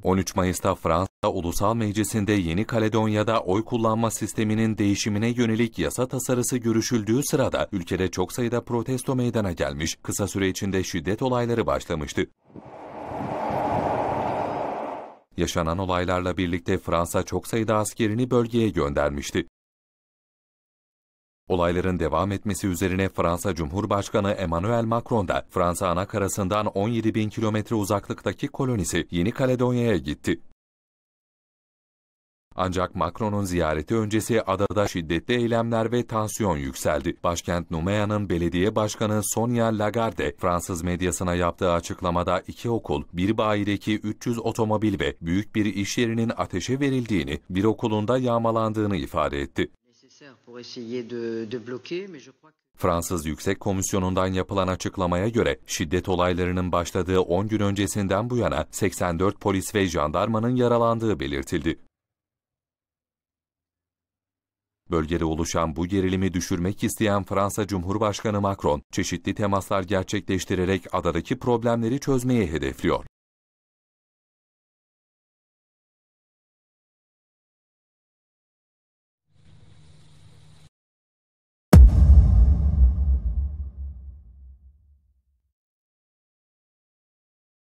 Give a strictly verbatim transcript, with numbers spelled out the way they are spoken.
on üç Mayıs'ta Fransa Ulusal Meclisi'nde Yeni Kaledonya'da oy kullanma sisteminin değişimine yönelik yasa tasarısı görüşüldüğü sırada ülkede çok sayıda protesto meydana gelmiş, kısa süre içinde şiddet olayları başlamıştı. Yaşanan olaylarla birlikte Fransa çok sayıda askerini bölgeye göndermişti. Olayların devam etmesi üzerine Fransa Cumhurbaşkanı Emmanuel Macron da Fransa anakarasından on yedi bin kilometre uzaklıktaki kolonisi Yeni Kaledonya'ya gitti. Ancak Macron'un ziyareti öncesi adada şiddetli eylemler ve tansiyon yükseldi. Başkent Nouméa'nın belediye başkanı Sonia Lagarde, Fransız medyasına yaptığı açıklamada iki okul, bir bayideki üç yüz otomobil ve büyük bir iş yerinin ateşe verildiğini, bir okulunda yağmalandığını ifade etti. Fransız Yüksek Komisyonu'ndan yapılan açıklamaya göre şiddet olaylarının başladığı on gün öncesinden bu yana seksen dört polis ve jandarmanın yaralandığı belirtildi. Bölgede oluşan bu gerilimi düşürmek isteyen Fransa Cumhurbaşkanı Macron, çeşitli temaslar gerçekleştirerek adadaki problemleri çözmeyi hedefliyor.